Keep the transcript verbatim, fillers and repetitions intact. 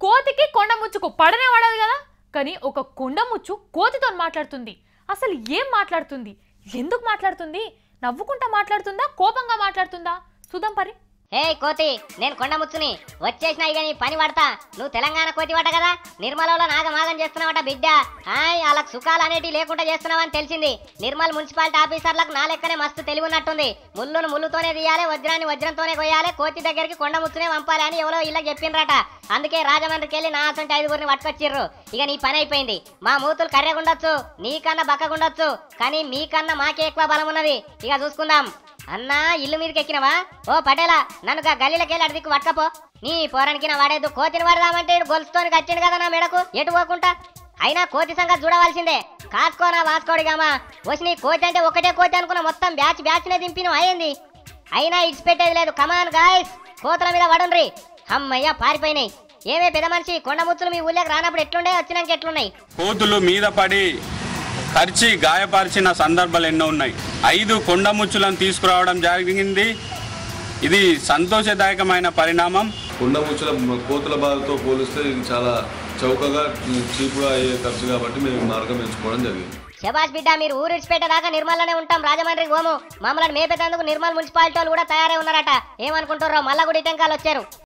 కోతికి కొండ ముచ్చుకు పడనే పడదు కదా. కానీ ఒక కొండ ముచ్చు కోతితో మాట్లాడుతుంది. అసలు ఏం మాట్లాడుతుంది, ఎందుకు మాట్లాడుతుంది, నవ్వుకుంటా మాట్లాడుతుందా, కోపంగా మాట్లాడుతుందా చూద్దాం పరి. హే కోతి, నేను కొండ ముచ్చుని వచ్చేసినా ఇక నీ పని పడతా. నువ్వు తెలంగాణ కోతి వాట కదా, నిర్మలలో నాగమాగం చేస్తున్నావట బిడ్డ. హాయ్, వాళ్ళకి సుఖాలు అనేటివి లేకుండా చేస్తున్నావని తెలిసింది. నిర్మల్ మున్సిపాలిటీ ఆఫీసర్లకు నా లెక్కనే మస్తు తెలివి ఉన్నట్టుంది. ముళ్ళును ముళ్ళుతోనే తీయాలి, వజ్రాన్ని వజ్రంతోనే కొయ్యాలి, కోతి దగ్గరికి కొండ ముచ్చునే పంపాలి అని ఎవరో ఇలా చెప్పిండ్రట. అందుకే రాజమండ్రికి వెళ్ళి నా అసంటే ఐదుగురిని పట్టుకొచ్చిర్రు. ఇక నీ పని అయిపోయింది. మా మూతులు కర్రెగుండొచ్చు, నీకన్నా బక్కగుండొచ్చు, కానీ మీకన్నా మాకే ఎక్కువ బలం ఉన్నది. ఇక చూసుకుందాం. అన్నా, ఇల్లు మీదకి ఎక్కినవా? ఓ పటేలా, నన్ను గల్లీలకెళ్ళి అడిదిక్కు పట్టుకపో. నీ పోరానికి నా వాడేదు. కోతిని పడదామంటే గొలుసుతోని కచ్చిండు కదా నా మెడకు, ఎటు పోకుంటా. అయినా కోతి సంగతి చూడవలసిందే. కాసుకోనా వాసుకోడిగామా. వచ్చి నీ కోతి అంటే ఒకటే కోతి అనుకున్న, మొత్తం బ్యాచ్ బ్యాచ్నే దింపిన అయ్యింది. అయినా ఇడ్చి పెట్టేది లేదు. కమాన్ గాయ్స్, కోతుల మీద పడుండ్రి. అమ్మయ్య, పారిపోయినాయి. ఏమే పెద్ద మనిషి, కొండ ముచ్చులు మీ ఊళ్ళోకి రానప్పుడు ఎట్లుండే, వచ్చినాక ఎట్లున్నాయి? కోతులు మీద పడి కరిచి గాయపరిచిన సందర్భాలు ఎన్నో ఉన్నాయి. ఐదు కొండ ముచ్చులను తీసుకురావడం జరిగింది. ఇది సంతోషదాయకమైన పరిణామం. కొండ ముచ్చుల కోతుల బాధతో పోలిస్తే ఇది చాలా చౌకగా చీపుగా అయ్యే ఖర్చు కాబట్టి మేము మార్గం ఎంచుకోవడం జరిగింది. శబాష్ బిడ్డ, మీరు ఊరు ఇచ్చిపెట్టేదాకా నిర్మల్లోనే ఉంటాం, రాజమండ్రికి పోము. మమ్మల్ని మేపేందుకు నిర్మల్ మున్సిపాలిటీ వాళ్ళు కూడా తయారై ఉన్నారట. ఏమనుకుంటారో, మళ్ళా కూడా ఇటంకాలు వచ్చారు.